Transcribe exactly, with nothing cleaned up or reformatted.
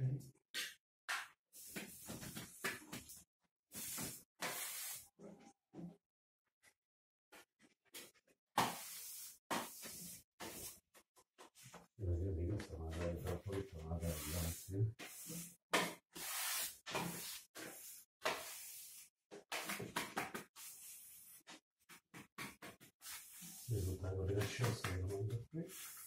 Io dico questa ma è troppo ritornata, grazie. Risultato dell'accesso che lo mando qui.